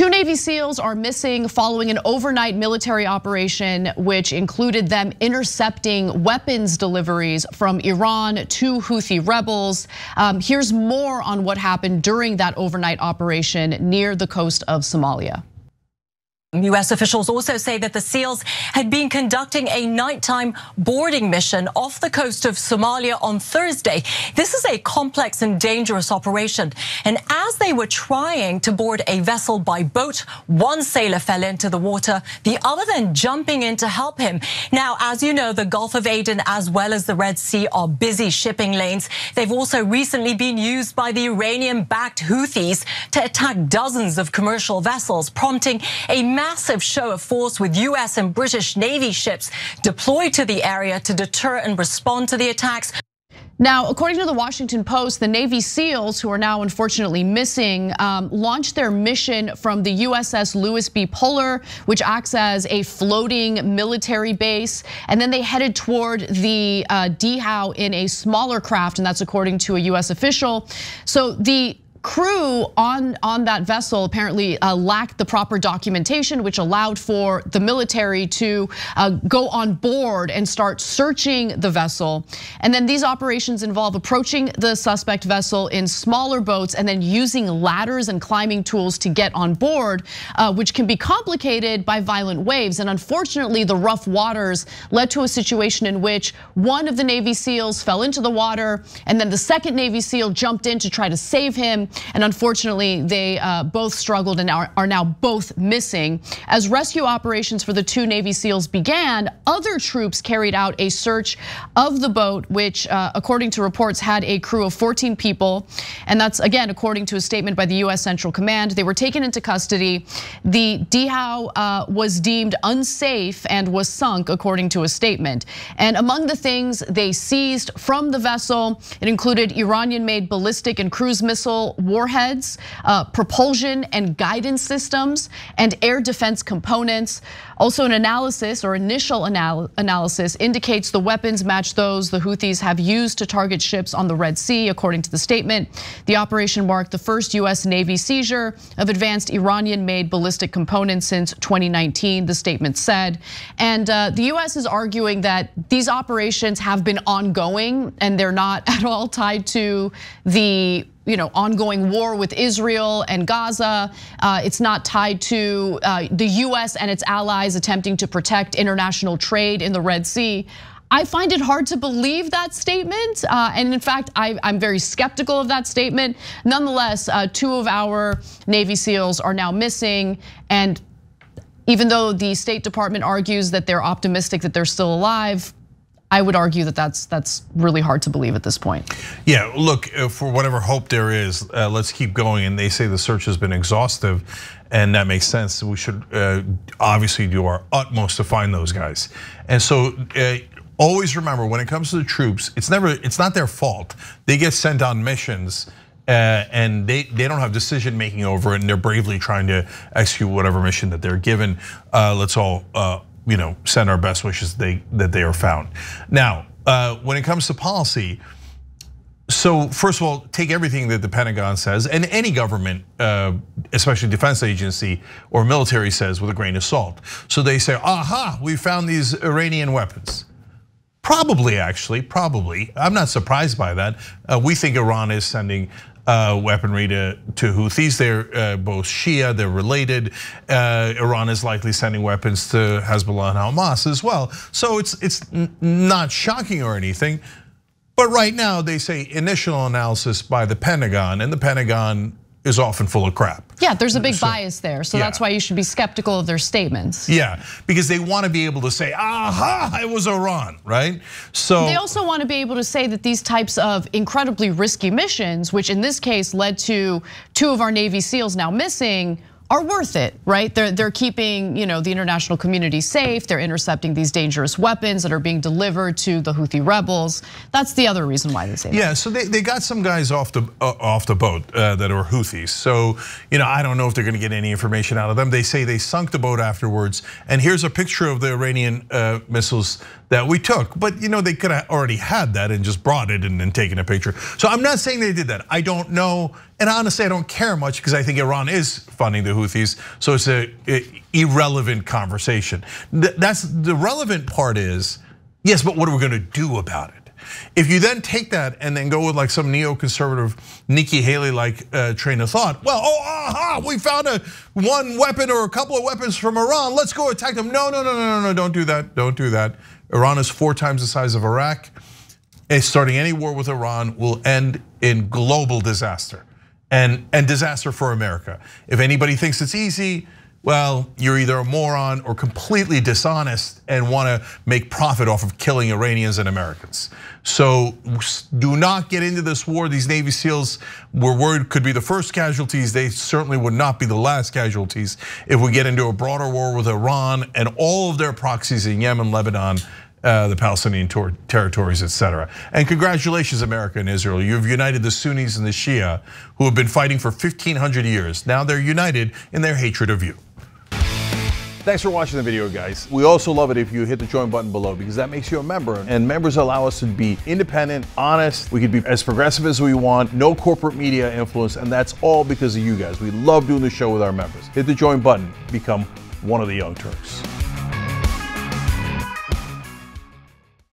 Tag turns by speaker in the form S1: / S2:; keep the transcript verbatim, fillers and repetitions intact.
S1: Two Navy SEALs are missing following an overnight military operation, which included them intercepting weapons deliveries from Iran to Houthi rebels. Um, here's more on what happened during that overnight operation near the coast of Somalia.
S2: U S officials also say that the SEALs had been conducting a nighttime boarding mission off the coast of Somalia on Thursday. This is a complex and dangerous operation. And as they were trying to board a vessel by boat, one sailor fell into the water, the other then jumping in to help him. Now, as you know, the Gulf of Aden as well as the Red Sea are busy shipping lanes. They've also recently been used by the Iranian-backed Houthis to attack dozens of commercial vessels, prompting a massive show of force with U S and British Navy ships deployed to the area to deter and respond to the attacks.
S1: Now, according to the Washington Post, the Navy SEALs, who are now unfortunately missing, um, launched their mission from the U S S Lewis B. Puller, which acts as a floating military base. And then they headed toward the uh, dhow in a smaller craft, and that's according to a U S official. So the crew on, on that vessel apparently uh, lacked the proper documentation, which allowed for the military to uh, go on board and start searching the vessel. And then these operations involve approaching the suspect vessel in smaller boats and then using ladders and climbing tools to get on board, uh, which can be complicated by violent waves. And unfortunately, the rough waters led to a situation in which one of the Navy SEALs fell into the water, and then the second Navy SEAL jumped in to try to save him. And unfortunately, they uh, both struggled and are, are now both missing. As rescue operations for the two Navy SEALs began, other troops carried out a search of the boat, which uh, according to reports had a crew of fourteen people. And that's again, according to a statement by the U S Central Command. They were taken into custody. The dhow uh, was deemed unsafe and was sunk, according to a statement. And among the things they seized from the vessel, it included Iranian-made ballistic and cruise missile warheads, uh, propulsion and guidance systems, and air defense components. Also, an analysis or initial anal analysis indicates the weapons match those the Houthis have used to target ships on the Red Sea, according to the statement. The operation marked the first U S Navy seizure of advanced Iranian-made ballistic components since twenty nineteen, the statement said. And uh, the U S is arguing that these operations have been ongoing and they're not at all tied to the you know, ongoing war with Israel and Gaza. Uh, it's not tied to uh, the U S and its allies attempting to protect international trade in the Red Sea. I find it hard to believe that statement. Uh, and in fact, I, I'm very skeptical of that statement. Nonetheless, uh, two of our Navy SEALs are now missing. And even though the State Department argues that they're optimistic that they're still alive, I would argue that that's that's really hard to believe at this point.
S3: Yeah, look, for whatever hope there is, uh, let's keep going. And they say the search has been exhaustive, and that makes sense. We should uh, obviously do our utmost to find those guys. And so uh, always remember, when it comes to the troops, it's never, it's not their fault. They get sent on missions. Uh, and they, they don't have decision making over it, and they're bravely trying to execute whatever mission that they're given. Uh, let's all uh, you know, send our best wishes that they, that they are found. Now, uh, when it comes to policy, so first of all, take everything that the Pentagon says and any government, uh, especially defense agency or military says, with a grain of salt. So they say, aha, we found these Iranian weapons. Probably, actually, probably. I'm not surprised by that. Uh, we think Iran is sending Uh, weaponry to, to Houthis. They're uh, both Shia, they're related. Uh, Iran is likely sending weapons to Hezbollah and Hamas as well. So it's it's not shocking or anything. But right now they say initial analysis by the Pentagon, and the Pentagon is often full of crap.
S1: Yeah, there's a big
S3: so,
S1: bias there. So
S3: yeah.
S1: that's why you should be skeptical of their statements.
S3: Yeah, because they want to be able to say, aha, it was Iran, right? So
S1: they also want to be able to say that these types of incredibly risky missions, which in this case led to two of our Navy SEALs now missing, are worth it, right? They're, they're keeping you know, the international community safe. They're intercepting these dangerous weapons that are being delivered to the Houthi rebels. That's the other reason why they say that.
S3: Yeah, so they, they got some guys off the uh, off the boat uh, that are Houthis. So you know, I don't know if they're gonna get any information out of them. They say they sunk the boat afterwards. And here's a picture of the Iranian uh, missiles that we took. But you know, they could have already had that and just brought it and then taken a picture. So I'm not saying they did that. I don't know. And honestly, I don't care much because I think Iran is funding the Houthis, so it's a, a irrelevant conversation. That's the relevant part is, yes, but what are we going to do about it? If you then take that and then go with like some neoconservative Nikki Haley-like uh, train of thought, well, oh, aha, we found a one weapon or a couple of weapons from Iran. Let's go attack them. No, no, no, no, no, no, don't do that. Don't do that. Iran is four times the size of Iraq. And starting any war with Iran will end in global disaster and and disaster for America. If anybody thinks it's easy, well, you're either a moron or completely dishonest and want to make profit off of killing Iranians and Americans. So do not get into this war. These Navy SEALs, we're worried, could be the first casualties. They certainly would not be the last casualties if we get into a broader war with Iran and all of their proxies in Yemen, Lebanon, Uh, the Palestinian territories, et cetera. And congratulations, America and Israel. You've united the Sunnis and the Shia who have been fighting for fifteen hundred years. Now they're united in their hatred of you. Thanks for watching the video, guys. We also love it if you hit the join button below because that makes you a member. And members allow us to be independent, honest. We can be as progressive as we want, no corporate media influence, and that's all because of you guys. We love doing the show with our members. Hit the join button, become one of the Young Turks.